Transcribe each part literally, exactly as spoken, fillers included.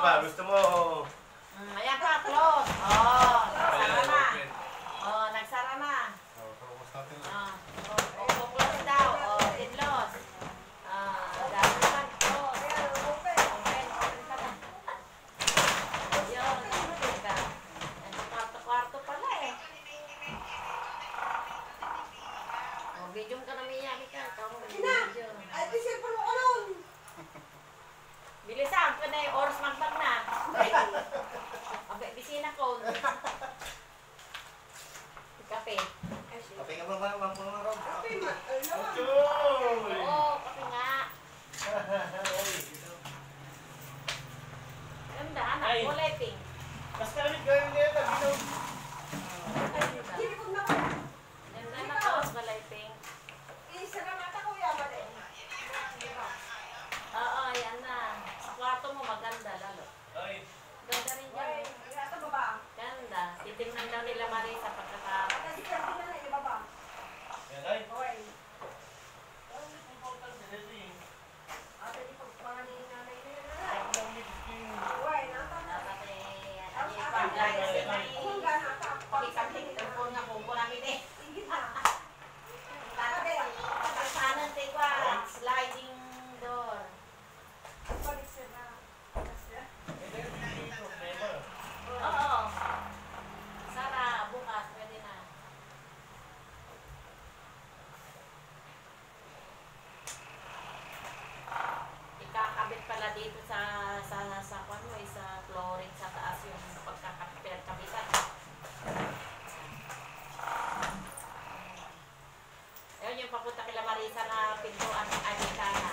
pa, gusto mo. Mm, ayan pa, close. Oh, nagsara na. Oh, nagsara na. Oh, tapos natin lang. Ah, oh, oh, close daw. Oh, close. Ah, dami naman. Close. Open, open ka na. Yun, teka. Kwarto-kwarto pala eh. Oh, video ka na Mia, Mika. Ina! Ay, tisipon mo ko nun! Bilisan, ka na yung oras magtag na. Okay, bisina ko. Kape. Kape ka ba ba? Wag mo na raw. Kape, ma. Ay, naman. Oo, kape nga. Ganda, anak. Ay. Kulay pink. Mas kalamit gawin niya ito. Binaw. Ay, ganda. Sinipon na ko. Ganda na to, kulay pink. Isa na mata ko yan, mali. Oo, yan na. Sa kwarto mo maganda lalo. Ay. Ganda rin Ay, dyan. ito baba. Ganda. Titignan daw nila Marisa pagkaka... Kasi sabi na na, ibaba. Yan ay. Okay. Important sa dito eh. Ate, di pagpanga ni nanay na yun. Ay, ang meeting. Okay, natama. Dapat eh... Ang Ano yung ate, pag-guys guys, eh, may... kung gano'n ang tapos. Pakikapit ng phone nga kung namin eh. Sige na. Kanan tayo kwa, sliding door. Balik siya na. Ito yung problema. Oo. Sara, bukas, pwede na. Ikakabit pala dito sa sa sa kwan mo, eh, sa flooring sa taas yung pagkakabit pinagkabitan. Ayun yung papunta kila Marisa na pintuan ng Anikana.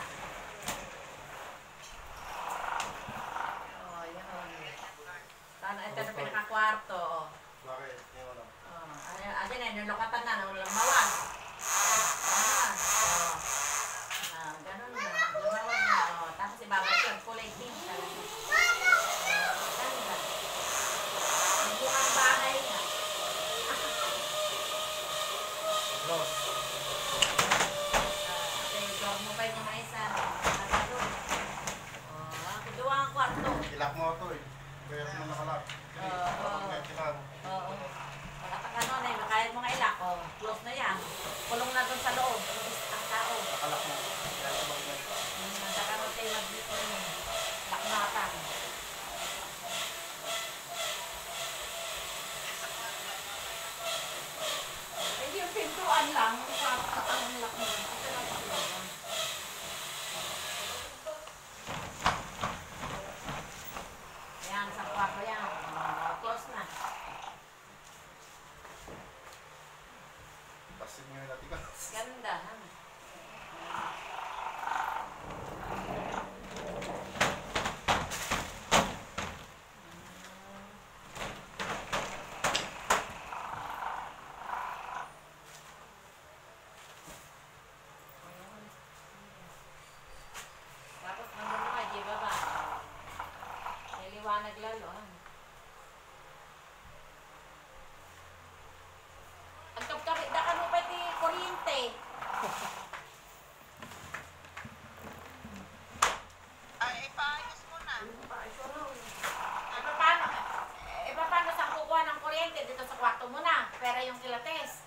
Oh, yun. Sana ito na pinakakwarto. Oh. Bakit? Yung ano? Oh, ayan, ayan na, nilokatan na, lumawag. Ah, oh. Ah, ganun na, lumawag na. Oh. Tapos ibabalik yun, kulay pink talaga. Oh, ganda. Ang bukang bahay na. Close. Mo pa yung mga isa. Nakalo. Oh, kedua ang kwarto. Ilak mo ito eh. Kaya mo nakalak. Oo. Kapag kailangan. Oo. Pagkatak ano na yun, kaya mga ilak. Oh, close na yan. Kulong na doon sa loob. Ang tao. Nakalak mo. Kaya sa bagay. Hmm, saka mo tayo mag-dito yun. Lakmatan. Hindi yung pintuan lang. Ang lakman. Ito lang sa loob. Yan, sa kwarto yan. Uh, close na. Pasin mo yung natin. Ganda. Ha? Tapos nandun na kayo, di ba ba? Niliwanag lalo. Ha? Ang kapkapit na kano pa di kuryente. Ay, ipaayos mo na. E paano, e paano sa kukuha ng kuryente dito sa kwarto mo na? Pera yung kilates.